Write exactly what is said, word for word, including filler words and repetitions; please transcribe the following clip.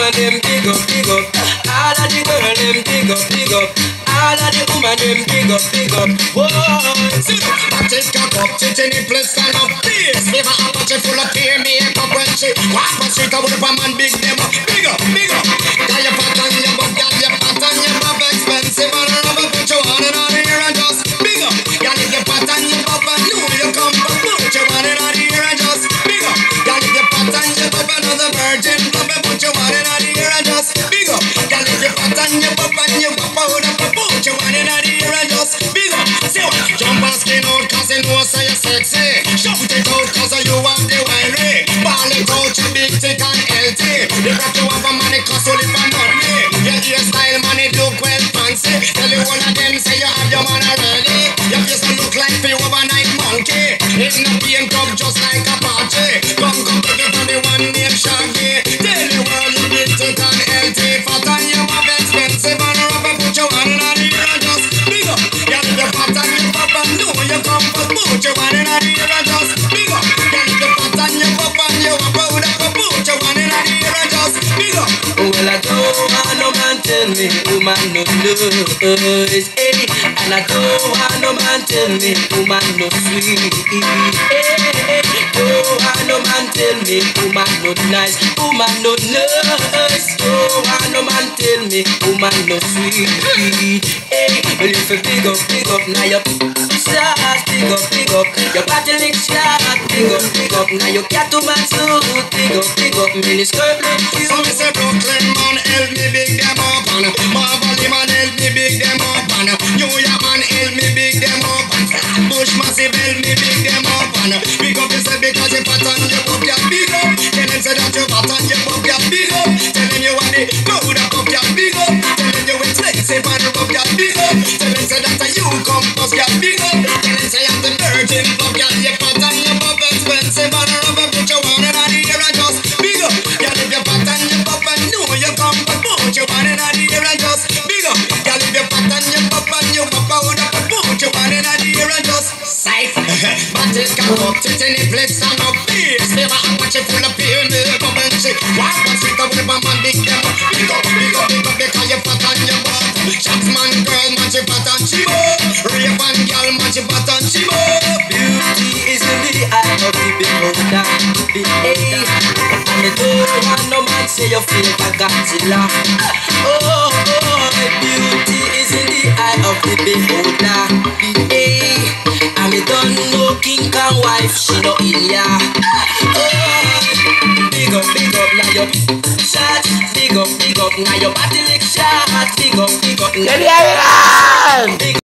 woman them big up, big up. All of the girl them big up, big up. All of the woman them big up, big up. Whoa, sit up, back it cock up, sit in the place stand up. Please, never a bunch full of tear makeup when she walk on street. I would have a man big them up, big up, big up. Got your pattern, your butt, got your pattern, your butt expensive and rubber. Put your hand in on here and just big up. Got your pattern, your butt, and know you come back. Put your hand in on here and just big up. Got your pattern, your butt, another virgin. Put your hand in on here and just big up. Got your pattern, your butt, and your butt powder. Put your hand in on here and just big up. Say what? Jump and skin out cause you know say you're sexy. Shout it out cause you want the winery. Ball it out, you big, thick and healthy. They got you have a money cause you live on money. Your hairstyle money look well fancy. Tell you one of them say you have your man already. Your face look like the overnight monkey. It's not being cup just like a party. Come come together the one named Shaggy. Tell the world you big, thick and healthy. Fat and you have expensive and rubber. Put your hand in the ear and just big up. You live your fat and you pop and know you come but put your hand in the ear and just big up. You live your fat and you pop and you have powder. Put your hand in the ear and just big up. well, I don't want no man tell me woman no knows, hey. And I don't want no man tell me woman no sweet, hey. Don't want no man tell me woman no nice, woman no nice. Don't want no man tell me woman no sweet, hey. Well, if you big up, big up, now you stars, big up, big up. Your body lick stars, big up, big up. Now you cat to man suit, big up, big up. Mini skirt look cute. So me say Brooklyn man help me big them up and Marvel man help me big them up and New York man help me big them up and Bush massive help me big them up and big up you say because you fat and you pop your big up. Tell them say that you fat and you pop your big up. Tell them you want the crowd up your big up. Tell them you expensive and pop your big up. Tell them say that you come pop your big up. Tell them say I'm the virgin pop your fat and you pop expensive and rubber. Put your one in the ear and just big up. You live your fat and you pop and know you come but put your one in the ear and just big up. You live your fat and you pop and you pop out up and put your one in the ear and just safe. But it's got up, sit in the place and up. Please, never I watch it full of pain. Come and shit. Walk and sit up with a man big them up. Big up, big up, big up because you fat and you pop. Shots man, girl, man, she fat and she up. Rape and girl, man, she fat and she up. Beauty is in the eye of the beholder, the A. And the don't want no man say you feel like Godzilla. Oh, oh, beauty is in the eye of the beholder, the A. And me don't know King Kong wife, she no in ya. Oh, big up, big up, now you shot. Big up, big up, now your body lick shot. Big up, big up, now you